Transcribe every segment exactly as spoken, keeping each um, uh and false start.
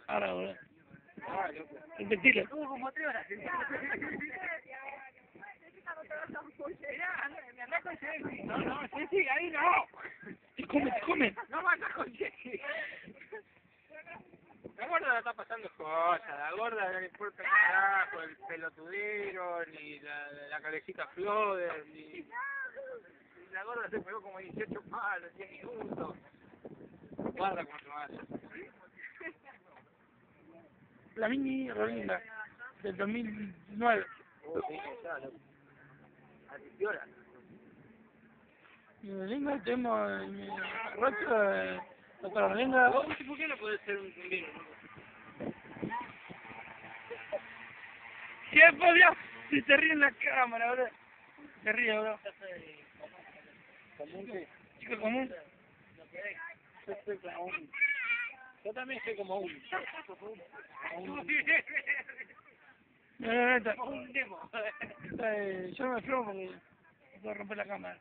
Ahora, boludo. Repetilo. Tuvo como tres horas. Me andás con Jessy. No, no, Jessy, ahí no. Te come, te come. No vayas con Jessy. La gorda la está pasando cosas, la gorda no le importa el carajo, el pelotudero, ni la, la cabecita Floder, ni... La gorda se pegó como dieciocho palos, diez minutos. Guarda cómo se va a hacer. La mini Rolinda del dos mil nueve. Oh, sí, ya, loco. Asistiora. Mi Rolinda tenemos mi rostro de doctora Rolinda. ¿Por qué no puede ser un vino? Si es podía, si te ríe en la cámara, bro. Se ríe, bro. ¿Común qué? Chico común. Yo soy como un... Yo también soy como un... Como un... No, no, no, está- Como un demo. eh, yo no me fromo porque puedo romper la cámara.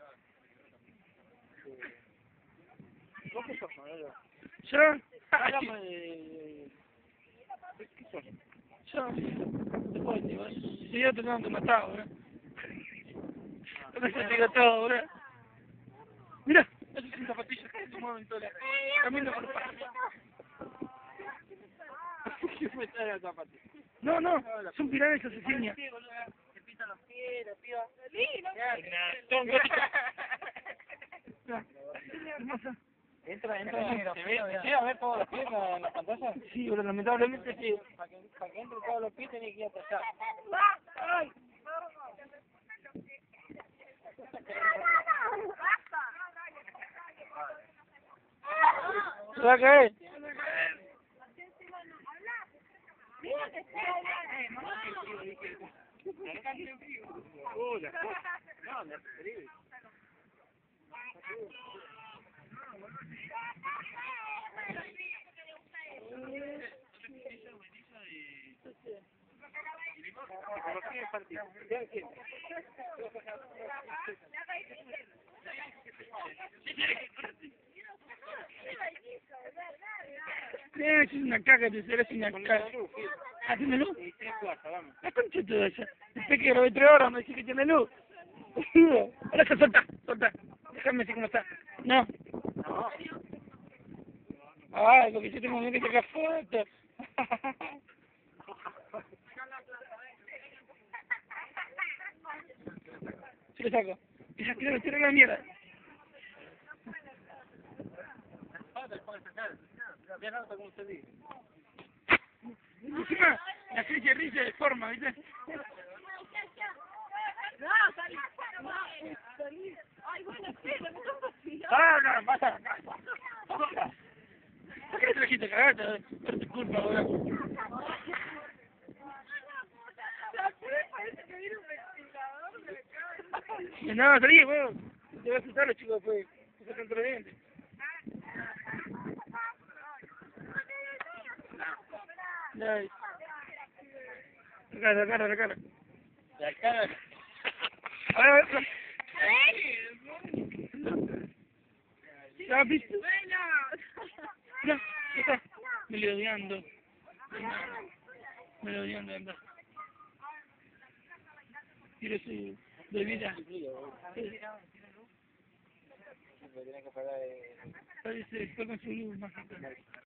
¿Vos qué sos, Manolo? Yo, Háblame de... ¿Qué sos? yo, después, tío, si yo te tengo que matar, bro. No me digo todo, bro. Mira, esos son zapatillas que se mueven todas. Camino por el parque. ¿Qué fue esta de la zapatilla? No, no, son pilares asesinos. Se pisan los pies, la piba. Hermosa. Entra, entra, se ve, se llega a ver todos los pies en la pantalla. Sí, pero lamentablemente sí. Para que, para que entre todos los pies tenés que ir hasta allá. ¡Ay! ¿Se va a caer? Hola. No, me referí. Eh, es una caca, te serás una caca. ¿Ah, tiene luz? Y tres cuartos, vamos. La concha toda esa. Después que grabé tres horas me dice que tiene luz. Ahora se solta, solta. Déjame así como está. No. No. Ay, porque yo tengo que sacar fotos. Se lo saco. Esa tira, tira la mierda. Bien alto como se dice. Encima, la fecha risa de forma, ¿viste? No, salí. Salí. Ay, bueno, sí, me gusta. Ah, no, pasa. ¿Por qué no trajiste cagarte? Por tu culpa, boludo. Parece que viene un ventilador de acá. No, salí, weón. Te va a asustar los chicos después. Se sacan entre los dientes. Ay. La cara, la cara, la cara. La cara. A ver, a ver. ¿Ya has visto? No, ya está. Me lo odiando. Me lo odiando, anda. Tiro su bebida. Tenés que pagar... Parece, fue con su luz más acá.